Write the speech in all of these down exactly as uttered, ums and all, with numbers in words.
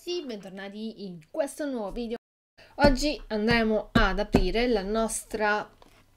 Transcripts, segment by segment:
ragazzi, bentornati in questo nuovo video. Oggi andremo ad aprire la nostra,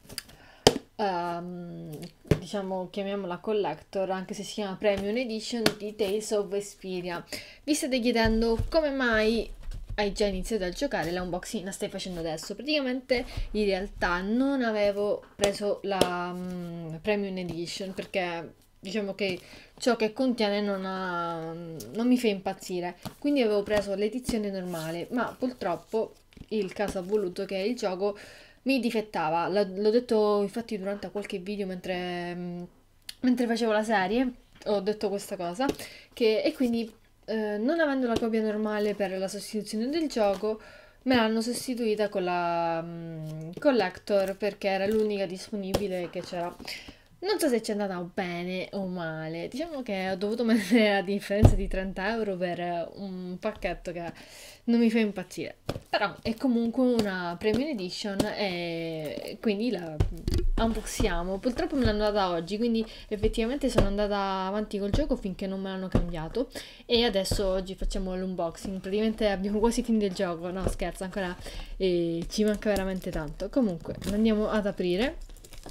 um, diciamo, chiamiamola collector, anche se si chiama Premium Edition di Tales of Vesperia. Vi state chiedendo come mai hai già iniziato a giocare, l'unboxing la stai facendo adesso. Praticamente in realtà non avevo preso la um, Premium Edition perché diciamo che ciò che contiene non, ha, non mi fa impazzire, quindi avevo preso l'edizione normale, ma purtroppo il caso ha voluto che il gioco mi difettava. L'ho detto infatti durante qualche video mentre, mentre facevo la serie, ho detto questa cosa, che, e quindi eh, non avendo la copia normale per la sostituzione del gioco, me l'hanno sostituita con la um, collector perché era l'unica disponibile che c'era. Non so se ci è andata bene o male, diciamo che ho dovuto mettere la differenza di trenta euro per un pacchetto che non mi fa impazzire, però è comunque una Premium Edition e quindi la unboxiamo. Purtroppo me l'hanno data oggi, quindi effettivamente sono andata avanti col gioco finché non me l'hanno cambiato e adesso oggi facciamo l'unboxing. Praticamente abbiamo quasi finito il gioco, no scherzo, ancora eh, ci manca veramente tanto. Comunque andiamo ad aprire.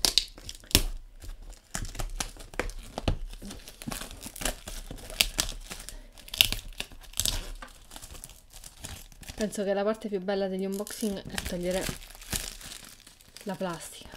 Penso che la parte più bella degli unboxing è togliere la plastica.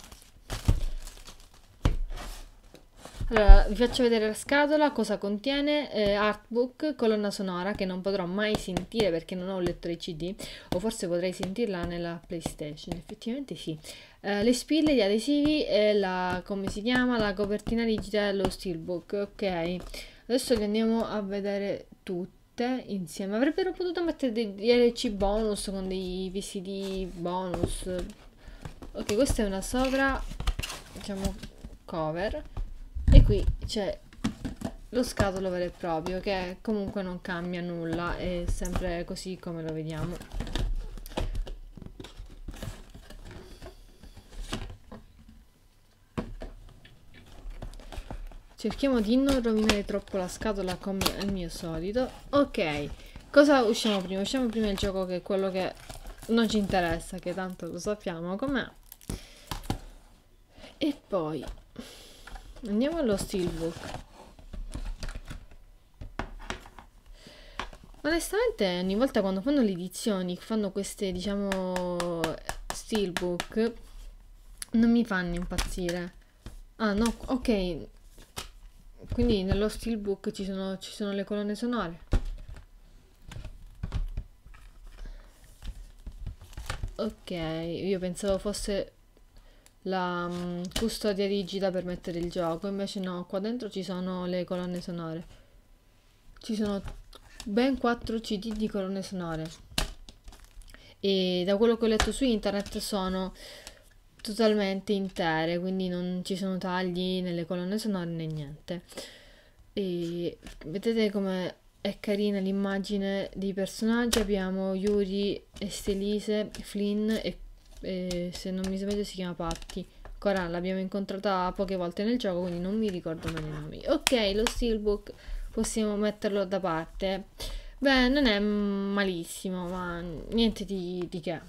Allora, vi faccio vedere la scatola, cosa contiene, eh, artbook, colonna sonora che non potrò mai sentire perché non ho un lettore C D, o forse potrei sentirla nella PlayStation, effettivamente sì. Eh, le spille, gli adesivi e la, come si chiama, la copertina rigida dello steelbook, ok. Adesso li andiamo a vedere tutti insieme. Avrebbero potuto mettere dei D L C bonus con dei V C D bonus. Ok, questa è una sovra, diciamo, cover e qui c'è lo scatolo vero e proprio che comunque non cambia nulla, è sempre così come lo vediamo. Cerchiamo di non rovinare troppo la scatola come al mio solito. Ok, cosa usciamo prima? Usciamo prima il gioco, che è quello che non ci interessa, che tanto lo sappiamo com'è. E poi andiamo allo steelbook. Onestamente ogni volta quando fanno le edizioni, fanno queste diciamo steelbook, non mi fanno impazzire. Ah no, ok. Quindi nello steelbook ci sono, ci sono le colonne sonore. Ok, io pensavo fosse la um, custodia rigida per mettere il gioco, invece no, qua dentro ci sono le colonne sonore. Ci sono ben quattro C D di colonne sonore. E da quello che ho letto su internet sono totalmente intere, quindi non ci sono tagli nelle colonne sonore né niente. E vedete come è carina l'immagine dei personaggi. Abbiamo Yuri, Estelise, Flynn e, e se non mi sbaglio si chiama Patty. Ancora l'abbiamo incontrata poche volte nel gioco, quindi non mi ricordo bene i nomi. Ok, lo steelbook possiamo metterlo da parte. Beh, non è malissimo, ma niente di, di che.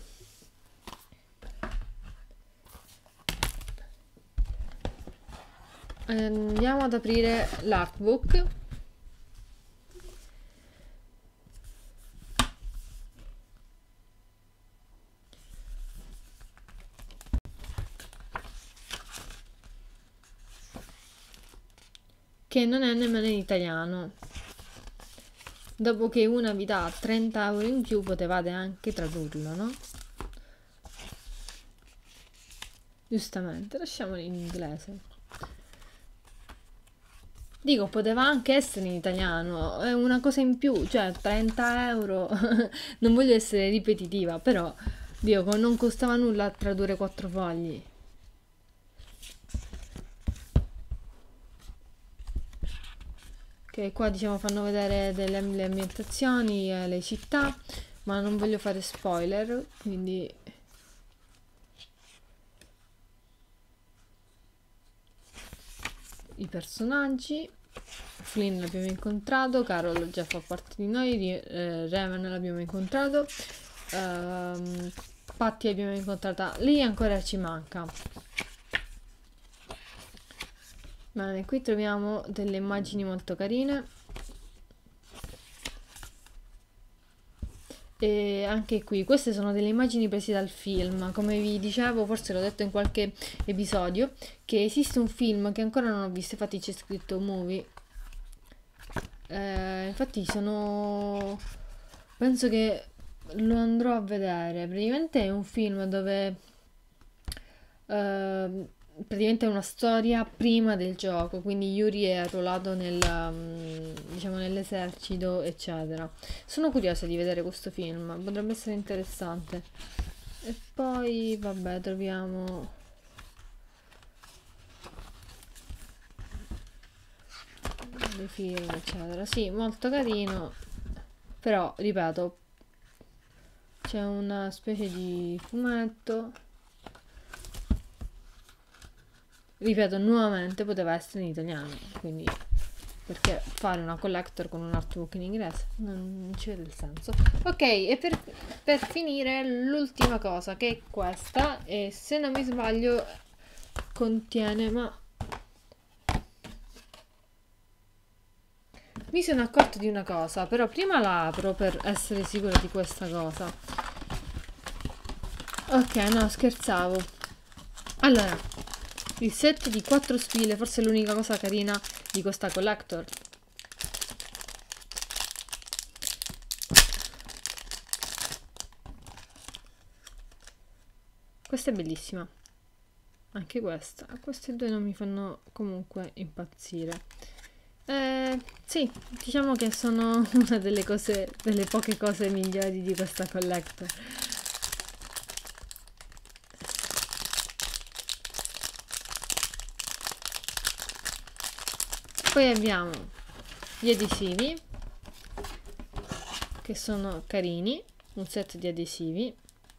Andiamo ad aprire l'artbook. Che non è nemmeno in italiano. Dopo che una vi dà trenta euro in più potevate anche tradurlo, no? Giustamente, lasciamolo in inglese. Dico, poteva anche essere in italiano, è una cosa in più, cioè trenta euro. Non voglio essere ripetitiva, però dico, non costava nulla tradurre quattro fogli. Ok, qua diciamo fanno vedere delle le ambientazioni, eh, le città, ma non voglio fare spoiler, quindi i personaggi. Flynn l'abbiamo incontrato, Carol già fa parte di noi, eh, Raven l'abbiamo incontrato, ehm, Patty l'abbiamo incontrata, lì ancora ci manca. Bene, qui troviamo delle immagini molto carine. E anche qui, queste sono delle immagini prese dal film. Come vi dicevo, forse l'ho detto in qualche episodio, che esiste un film che ancora non ho visto, infatti c'è scritto movie. Eh, infatti sono... penso che lo andrò a vedere. Praticamente è un film dove... eh, praticamente è una storia prima del gioco, quindi Yuri è arruolato nel, um, diciamo, nell'esercito, eccetera. Sono curiosa di vedere questo film, potrebbe essere interessante. E poi, vabbè, troviamo dei film, eccetera. Sì, molto carino, però, ripeto, c'è una specie di fumetto. Ripeto, nuovamente poteva essere in italiano, quindi perché fare una collector con un artbook in inglese non ci vede il senso. Ok, e per, per finire l'ultima cosa, che è questa, e se non mi sbaglio contiene, ma mi sono accorto di una cosa, però prima la apro per essere sicura di questa cosa. Ok, no, scherzavo. Allora, il set di quattro spille, forse è l'unica cosa carina di questa collector. Questa è bellissima. Anche questa. Queste due non mi fanno comunque impazzire. Eh, sì, diciamo che sono una delle cose, delle poche cose migliori di questa collector. Poi abbiamo gli adesivi, che sono carini, un set di adesivi,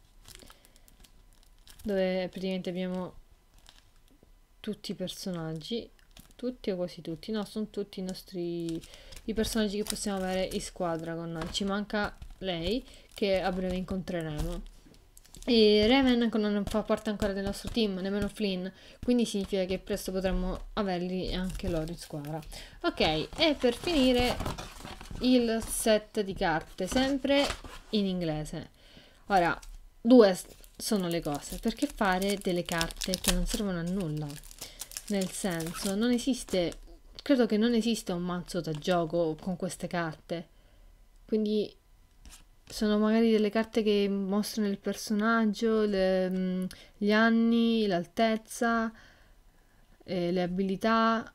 dove praticamente abbiamo tutti i personaggi, tutti o quasi tutti, no, sono tutti i nostri i personaggi che possiamo avere in squadra con noi. Ci manca lei, che a breve incontreremo. E Raven non fa parte ancora del nostro team, nemmeno Flynn, quindi significa che presto potremmo averli anche loro in squadra. Ok, e per finire il set di carte, sempre in inglese. Ora, due sono le cose, perché fare delle carte che non servono a nulla? Nel senso, non esiste, credo che non esista un mazzo da gioco con queste carte, quindi sono magari delle carte che mostrano il personaggio, le, gli anni, l'altezza, eh, le abilità,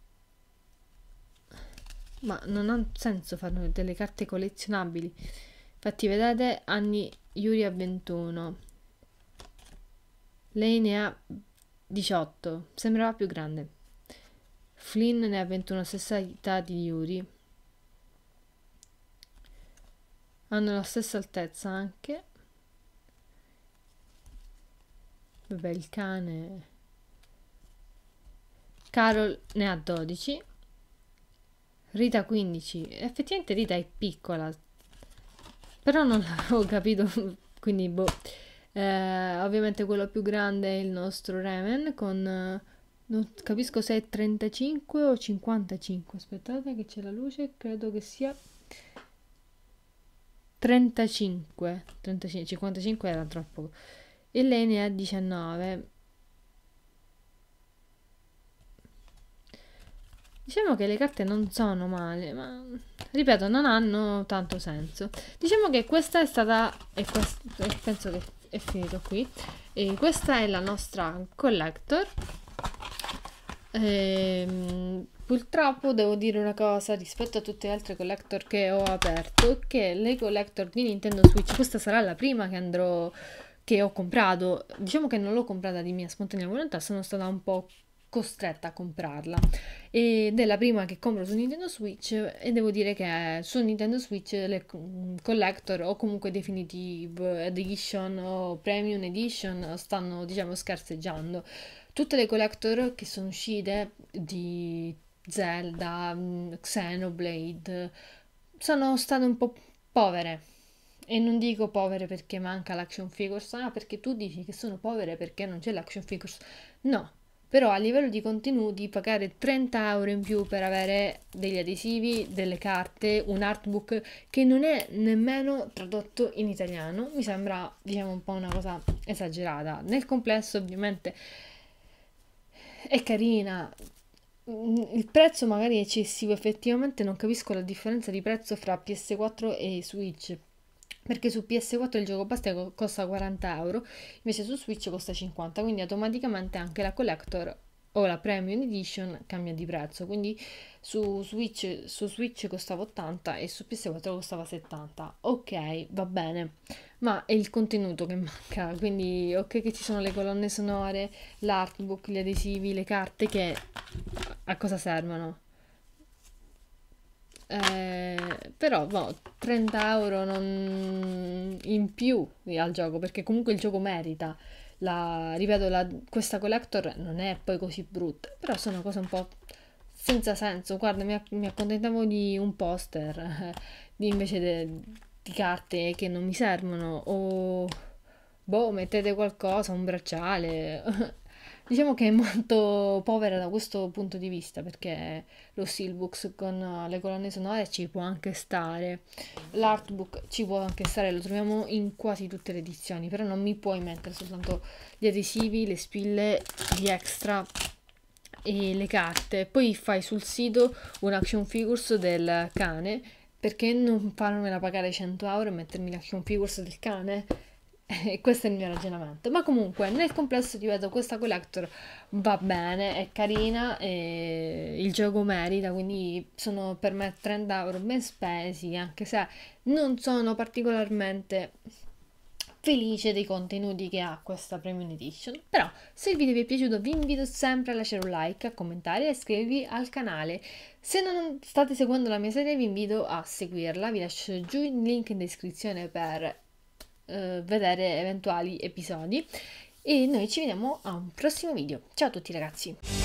ma non ha senso fare delle carte collezionabili. Infatti vedete, anni Yuri ha ventuno, lei ne ha diciotto, sembrava più grande. Flynn ne ha ventuno, stessa età di Yuri. Hanno la stessa altezza anche. Vabbè, il cane. Carol ne ha dodici. Rita quindici. Effettivamente Rita è piccola. Però non l'avevo capito. Quindi boh. Eh, ovviamente quello più grande è il nostro Raven con... non capisco se è trentacinque o cinquantacinque. Aspettate che c'è la luce. Credo che sia... trentacinque, trentacinque, cinquantacinque era troppo. E lei ne ha diciannove. Diciamo che le carte non sono male, ma ripeto, non hanno tanto senso. Diciamo che questa è stata, e, quest, e penso che è finito qui, e questa è la nostra collector. Ehm, purtroppo devo dire una cosa rispetto a tutte le altre collector che ho aperto, che le collector di Nintendo Switch, questa sarà la prima che andrò, che ho comprato. Diciamo che non l'ho comprata di mia spontanea volontà, sono stata un po' costretta a comprarla ed è la prima che compro su Nintendo Switch, e devo dire che su Nintendo Switch le collector o comunque definitive edition o premium edition stanno, diciamo, scarseggiando. Tutte le collector che sono uscite di Zelda, mm, Xenoblade, sono state un po' povere. E non dico povere perché manca l'action figures, ah, perché tu dici che sono povere perché non c'è l'action figures. No, però a livello di contenuti pagare trenta euro in più per avere degli adesivi, delle carte, un artbook che non è nemmeno tradotto in italiano, mi sembra, diciamo, un po' una cosa esagerata. Nel complesso, ovviamente, è carina. Mm, Il prezzo magari è eccessivo, effettivamente non capisco la differenza di prezzo fra P S quattro e Switch. Perché su P S quattro il gioco base co- costa quaranta euro, invece su Switch costa cinquanta, quindi automaticamente anche la Collector o la Premium Edition cambia di prezzo. Quindi su Switch, su Switch costava ottanta e su P S quattro costava settanta. Ok, va bene, ma è il contenuto che manca. Quindi, ok, che ci sono le colonne sonore, l'artbook, gli adesivi, le carte che a cosa servono? Eh, però boh, trenta euro non in più al gioco perché comunque il gioco merita. La, ripeto, la- questa collector non è poi così brutta, però sono cose un po' senza senso. Guarda, mi, mi accontentavo di un poster eh, di invece de- di carte che non mi servono o boh, mettete qualcosa, un bracciale. Diciamo che è molto povera da questo punto di vista perché lo steelbooks con eh, le colonne sonore ci può anche stare, l'artbook ci può anche stare, lo troviamo in quasi tutte le edizioni, però non mi puoi mettere soltanto gli adesivi, le spille, gli extra e le carte. Poi fai sul sito un action figures del cane, perché non farmela pagare cento euro e mettermi l'action figures del cane? E questo è il mio ragionamento. Ma comunque, nel complesso, ti vedo questa collector va bene, è carina, e il gioco merita, quindi sono per me trenta euro ben spesi, anche se non sono particolarmente felice dei contenuti che ha questa Premium Edition. Però, se il video vi è piaciuto, vi invito sempre a lasciare un like, a commentare e a iscrivervi al canale. Se non state seguendo la mia serie, vi invito a seguirla. Vi lascio giù il link in descrizione per eh, vedere eventuali episodi. E noi ci vediamo a un prossimo video. Ciao a tutti ragazzi!